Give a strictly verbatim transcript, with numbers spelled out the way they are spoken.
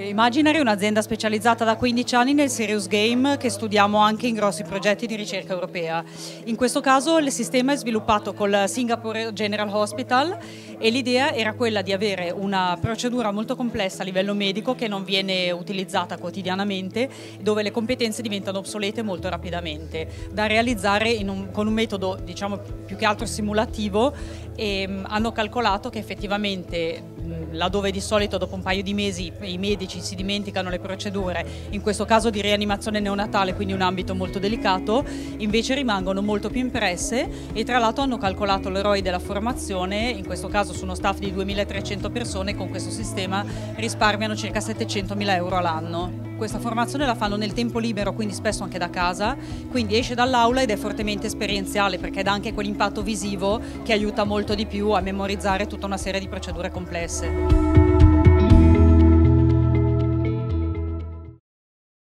Imaginary è un'azienda specializzata da quindici anni nel serious game che studiamo anche in grossi progetti di ricerca europea. In questo caso il sistema è sviluppato col Singapore General Hospital e l'idea era quella di avere una procedura molto complessa a livello medico che non viene utilizzata quotidianamente, dove le competenze diventano obsolete molto rapidamente, da realizzare in un, con un metodo diciamo più che altro simulativo, e mh, hanno calcolato che effettivamente mh, laddove di solito dopo un paio di mesi i medici si dimenticano le procedure, in questo caso di rianimazione neonatale, quindi un ambito molto delicato, invece rimangono molto più impresse e tra l'altro hanno calcolato l'R O I della formazione, in questo caso su uno staff di duemilatrecento persone, con questo sistema risparmiano circa settecentomila euro all'anno. Questa formazione la fanno nel tempo libero, quindi spesso anche da casa, quindi esce dall'aula ed è fortemente esperienziale perché dà anche quell'impatto visivo che aiuta molto di più a memorizzare tutta una serie di procedure complesse.